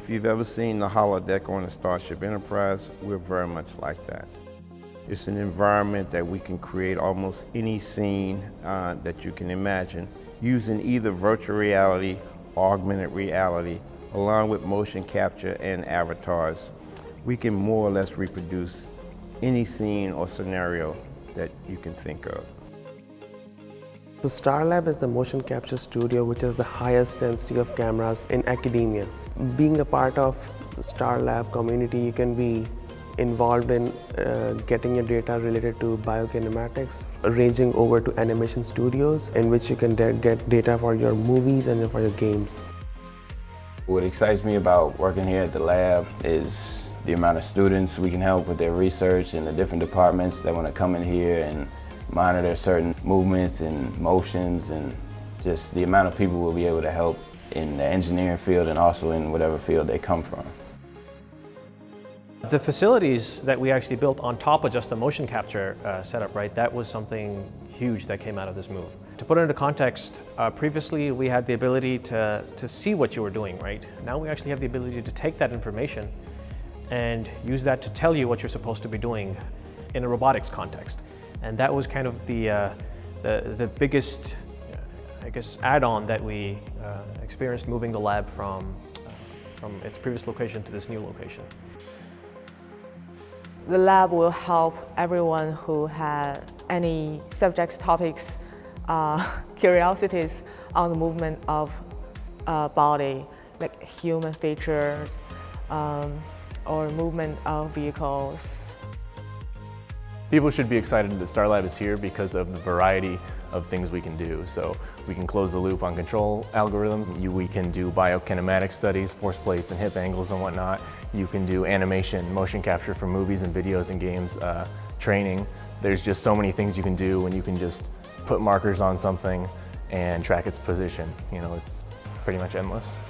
If you've ever seen the holodeck on the Starship Enterprise, we're very much like that. It's an environment that we can create almost any scene that you can imagine using either virtual reality, augmented reality, along with motion capture and avatars. We can more or less reproduce any scene or scenario that you can think of. So StarLab is the motion capture studio which has the highest density of cameras in academia. Being a part of StarLab community, you can be involved in getting your data related to biokinematics, ranging over to animation studios in which you can get data for your movies and for your games. What excites me about working here at the lab is the amount of students we can help with their research and the different departments that want to come in here and monitor certain movements and motions, and just the amount of people we'll be able to help in the engineering field and also in whatever field they come from. The facilities that we actually built on top of just the motion capture setup, right, that was something huge that came out of this move. To put it into context, previously we had the ability to see what you were doing, right? Now we actually have the ability to take that information and use that to tell you what you're supposed to be doing in a robotics context. And that was kind of the biggest, I guess, add-on that we experienced moving the lab from its previous location to this new location. The lab will help everyone who had any subjects, topics, curiosities on the movement of body, like human features or movement of vehicles. People should be excited that StarLab is here because of the variety of things we can do. So we can close the loop on control algorithms. We can do biokinematic studies, force plates and hip angles and whatnot. You can do animation, motion capture for movies and videos and games, training. There's just so many things you can do when you can just put markers on something and track its position. You know, it's pretty much endless.